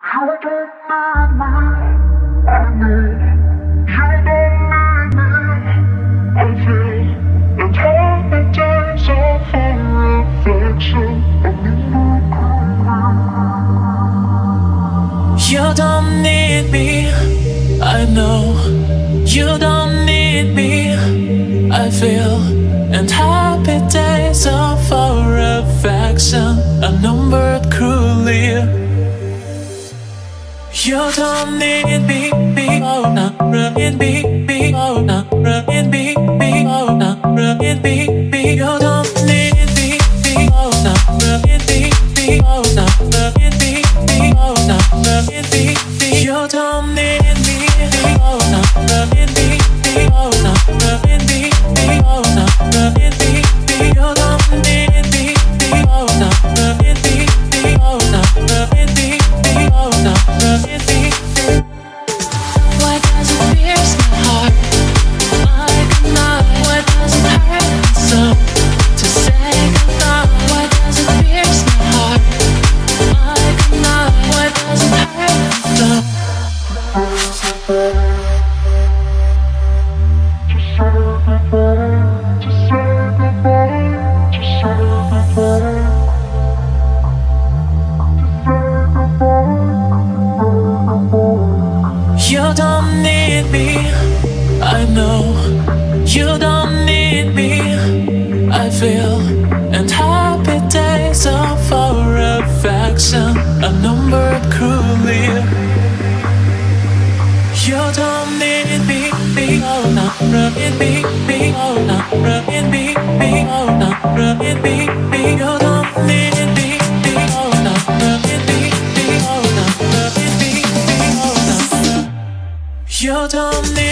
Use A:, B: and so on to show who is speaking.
A: You don't need me, I need. You don't need me, I feel. And all the days are for reflection. You don't need me, I know. You don't need me, I feel. And happy days are for affection, unnumbered cruelly. You don't need me, oh, not need me, oh, not need me, oh, not need me. You don't need me, oh, not need me, oh, not need me, oh, not need me. You don't need me, oh, not need me, oh, not need me, oh, not need me. You don't need me, oh, not need me, oh, not need me, oh, not need me. Why does it pierce my heart like a knife? Why does it hurt so to say goodbye? Why does it pierce my heart like a knife? Why does it hurt so? You don't need me, I know. You don't need me, I feel. And happy days are for affection, unnumbered cruelly. You don't need me, oh, not need me, oh, not need me, oh, not need me. You don't need me, oh, not need me, oh, not need me, oh, not. You don't need